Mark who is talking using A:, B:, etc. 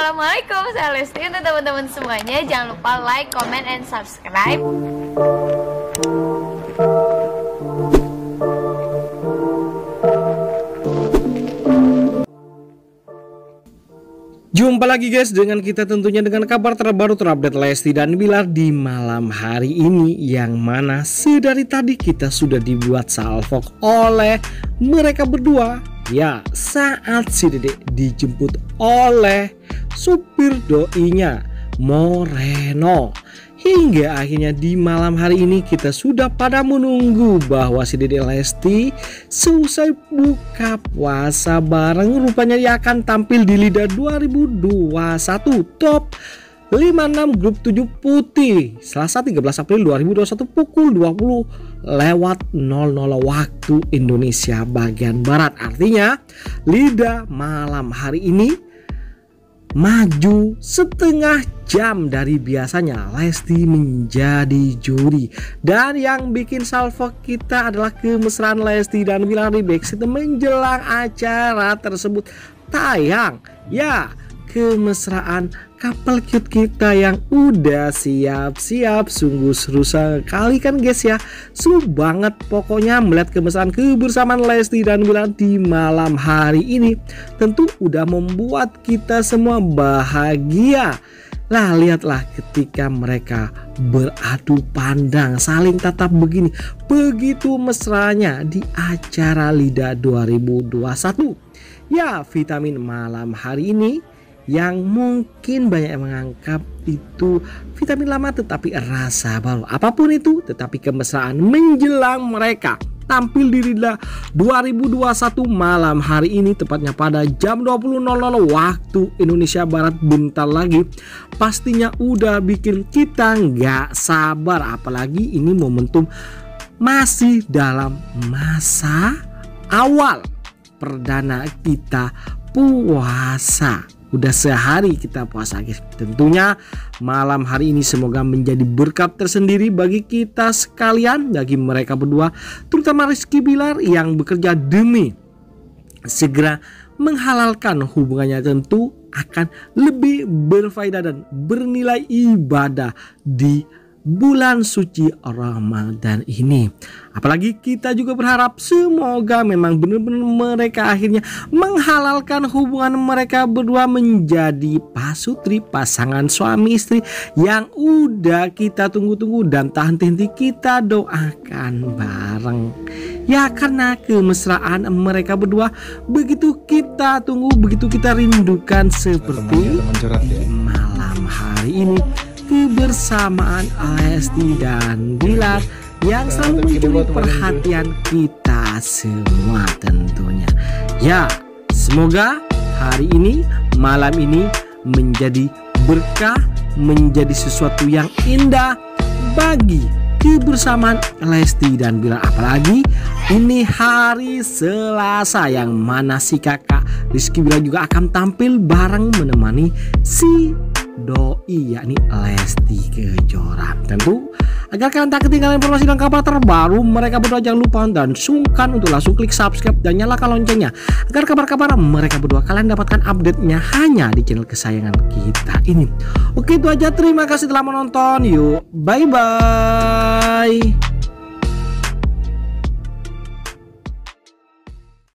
A: Assalamualaikum, saya Lesti. Untuk teman-teman semuanya, jangan lupa like, comment, and subscribe.
B: Jumpa lagi guys dengan kita tentunya dengan kabar terbaru terupdate Lesti dan Bilar di malam hari ini, yang mana sedari tadi kita sudah dibuat salvok oleh mereka berdua. Ya, saat si Dedek dijemput oleh supir doinya Moreno. Hingga akhirnya di malam hari ini kita sudah pada menunggu bahwa si Dedek Lesti selesai buka puasa bareng. Rupanya dia akan tampil di Lidah 2021 Top 56 Grup 7 Putih Selasa 13 April 2021 pukul 20.00 waktu Indonesia bagian Barat. Artinya Lidah malam hari ini maju setengah jam dari biasanya Lesti menjadi juri. Dan yang bikin salvo kita adalah kemesraan Lesti dan Bilar di backstage menjelang acara tersebut tayang. Ya, kemesraan couple cute kita yang udah siap-siap. Sungguh seru sekali kan guys ya. Seru banget pokoknya melihat kemesraan kebersamaan Lesti dan Bilar di malam hari ini. Tentu udah membuat kita semua bahagia. Lah, lihatlah ketika mereka beradu pandang saling tatap begini, begitu mesranya di acara Lidah 2021. Ya, vitamin malam hari ini yang mungkin banyak yang menganggap itu vitamin lama tetapi rasa baru. Apapun itu, tetapi kemesraan menjelang mereka tampil di Lidah 2021 malam hari ini, tepatnya pada jam 20.00 waktu Indonesia Barat bentar lagi, pastinya udah bikin kita nggak sabar. Apalagi ini momentum masih dalam masa awal perdana kita puasa. Udah sehari kita puasa guys. Tentunya malam hari ini semoga menjadi berkat tersendiri bagi kita sekalian, bagi mereka berdua, terutama Rizky Bilar yang bekerja demi segera menghalalkan hubungannya. Tentu akan lebih berfaedah dan bernilai ibadah di bulan suci Ramadan ini. Apalagi kita juga berharap semoga memang benar-benar mereka akhirnya menghalalkan hubungan mereka berdua menjadi pasutri, pasangan suami istri yang udah kita tunggu-tunggu dan tak henti-henti kita doakan bareng. Ya, karena kemesraan mereka berdua begitu kita tunggu, begitu kita rindukan seperti di malam hari ini. Kebersamaan Lesti dan Bilar yang selalu mencuri perhatian kita semua tentunya. Ya, semoga hari ini, malam ini menjadi berkah, menjadi sesuatu yang indah bagi kebersamaan Lesti dan Bilar. Apalagi ini hari Selasa yang mana si kakak Rizky Bilar juga akan tampil bareng menemani si doi yakni Lesti Kejora. Tentu agar kalian tak ketinggalan informasi dan kabar terbaru mereka berdua, jangan lupa dan sungkan untuk langsung klik subscribe dan nyalakan loncengnya agar kabar-kabar mereka berdua kalian dapatkan update-nya hanya di channel kesayangan kita ini. Oke, itu aja, terima kasih telah menonton. Yuk, bye bye.